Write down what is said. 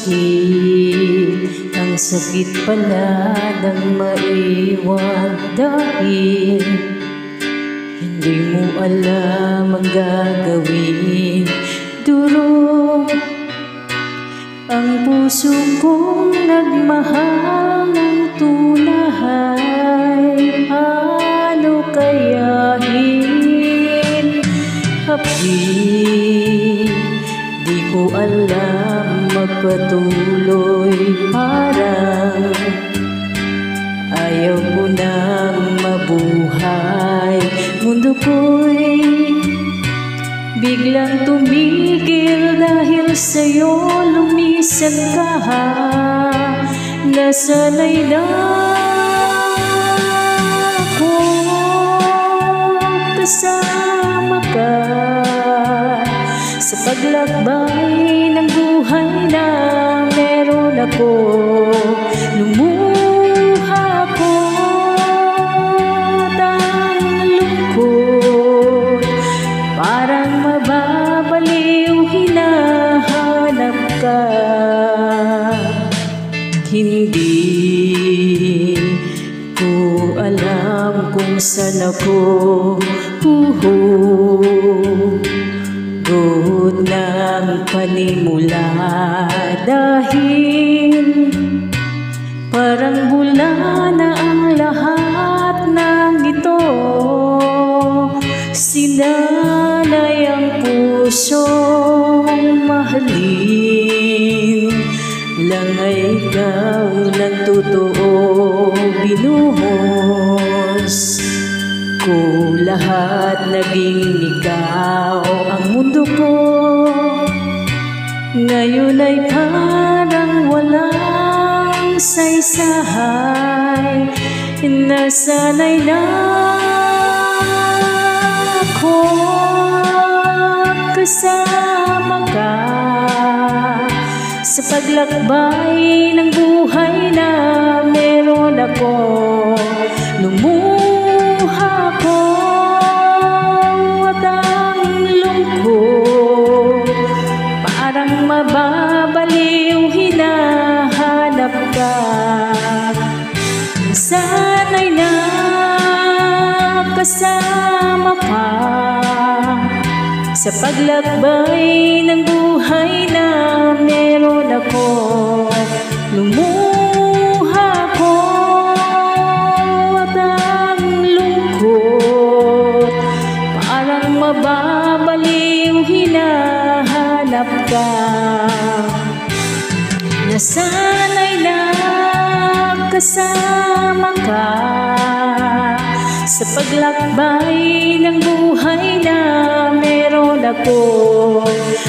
Subalit ang sakit pala ng maiwan, dahil hindi mo alam ang gagawin. Durog ang puso kong nagmahal ng tunay. Ano kayahin? Hapdi, di ko alam magpatuloy. Parang ayaw ko nang mabuhay. Mundo ko'y biglang tumigil dahil sa'yo lumisan ka. Nasanay na ako kasama ka sa paglakbay ng buhay na meron ako. Lumuha ko at ang lungkot, parang mababaliw, hinahanap ka. Hindi ko alam kung saan ako huhugot ng panimula, dahil parang bula na ang lahat ng ito. Sinanay ang pusong mahalin, lang ay ikaw ng totoo. Binuhos ko lahat, naging ikaw ang mundo ko. Ngayon ay parang walang saysay. Nasanay na ako kasama ka sa paglakbay ng buhay na meron ako. Lumuha ko at ang lungkot, parang mababaliw, hinahanap ka. Sana'y na kasama ka sa paglakbay ng buhay na meron ako. Lumuha ko at ang lungkot, parang mababaliw, hinahanap ka. Nasanay na kasama ka sa paglakbay ng buhay na meron ako.